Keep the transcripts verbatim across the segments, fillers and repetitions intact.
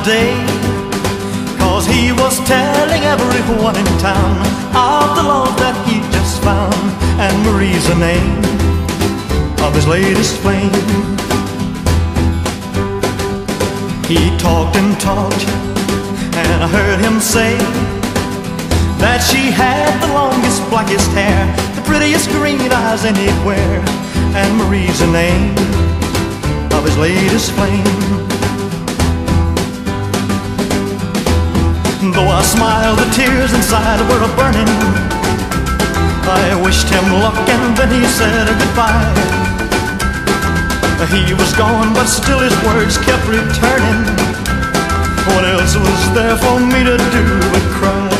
today, 'cause he was telling everyone in town of the love that he just found. And Marie's the name of his latest flame. He talked and talked, and I heard him say that she had the longest, blackest hair, the prettiest green eyes anywhere. And Marie's the name of his latest flame. Though I smiled, the tears inside were a-burning. I wished him luck and then he said goodbye. He was gone, but still his words kept returning. What else was there for me to do but cry?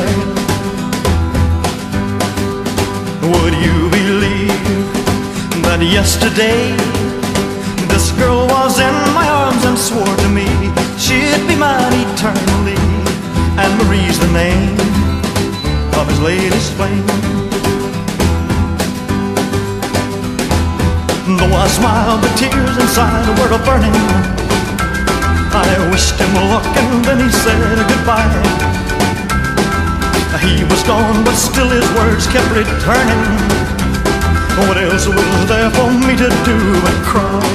Would you believe that yesterday this girl was in my arms and swore to me she'd be mine eternally? And Marie's the name of his latest flame. Though I smiled, the tears inside were a-burning. I wished him luck and then he said goodbye. He was gone, but still his words kept returning. What else was there for me to do but cry?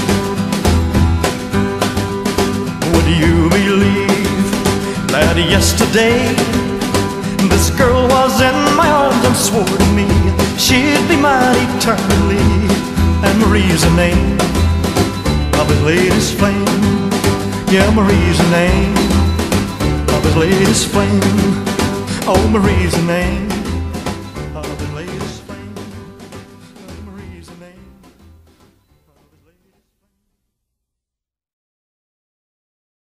Would you believe that yesterday this girl was in my arms and swore to me she'd be mine eternally? And Marie's the name of his latest flame. Yeah, Marie's the name of his latest flame. Oh, Marie's the name